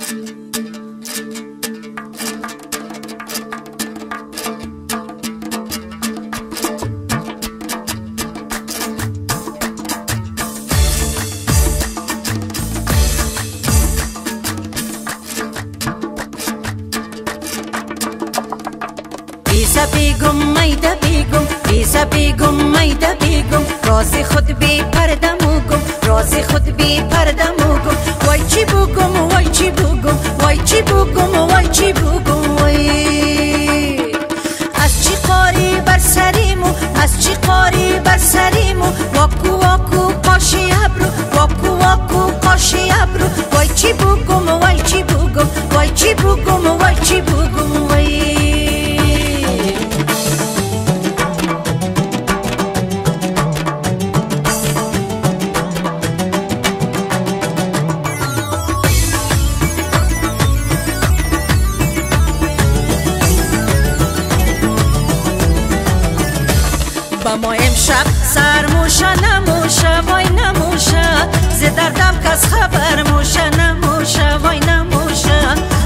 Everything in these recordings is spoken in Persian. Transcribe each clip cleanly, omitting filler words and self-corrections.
ریزه بیگم میده بیگم ریزه بیگم میده بیگم رازی خود بی پرده موگم رازی خود بی پرده موگم وای چی بگم وای چی بگم وای چی بگم وای چی بگم وای از چی قاری بر سریمو از چی قاری بر سریمو واکو واکو قاشی ابرو واکو واکو قاشی ابرو وای چی بگم وای چی بگم وای چی بگم وای چی بگم وای با ما امشب سرموشه نموشه وای نموشه ز دردم کس خبر موشه نموشه وای نموشه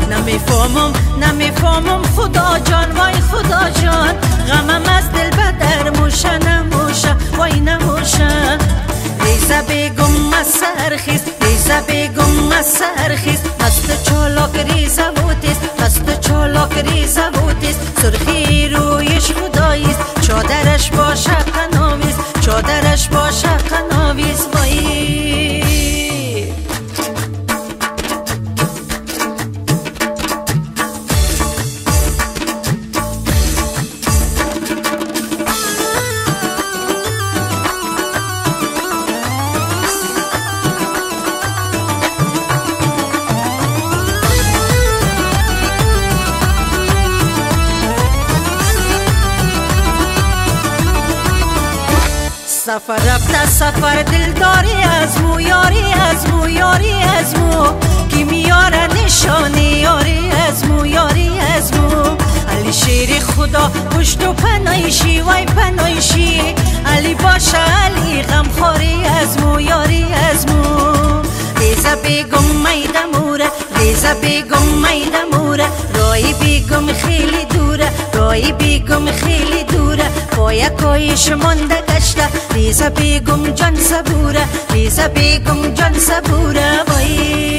نمیفهمم خدا جان وای خدا جان غمم از دل بدر موشه نموشه وای نموشه ریزه بیگم از سرخیز ریزه بیگم از سرخیز مست چالاک ریزه بودیست مست چالاک ریزه بودیست سرخی رویش خداییست چادرش باشه قناویز چادرش باشه قناویز وای سفر رفته سفر دلداری از مو یاری از مو یاری از مو کی میاره نشانی یاری از مو یاری از مو علی شیر خدا پشت و پنایشی وای پنایشی علی باشه علی غمخواری از مو یاری از مو ریزه بیگم میده موره ریزه بیگم میده موره رای بیگم خیلی دوره رای بیگم خیلی دوره پایکایش مانده گشته ریزه بیگم جان صبوره ریزه بیگم جان صبوره وای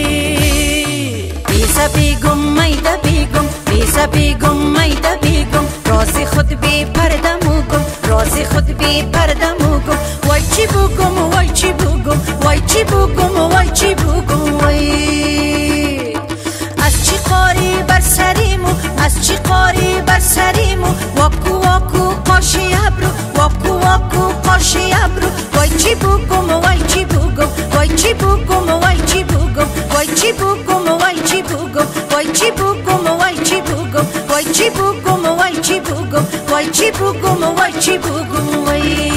ریزه بیگم میده بیگم ریزه بیگم میده بیگم رازی خود بی پرده موگم رازی خود بی پرده موگم وای چی بگم وای چی بگم وای چی بگم وای چی بگم وای از چی قاری بر سریمو از چی قاری بر سریمو واکو واکو قاشی ابرو واکو واکو قاشی ابرو وای چی بگم وای چی بگم وای چی بگم وای چی بگم وای چی بگم وای چی بگم وای چی بگم وای چی بگم وای چی بگم وای چی بگم وای چی بگم وای چی بگم وای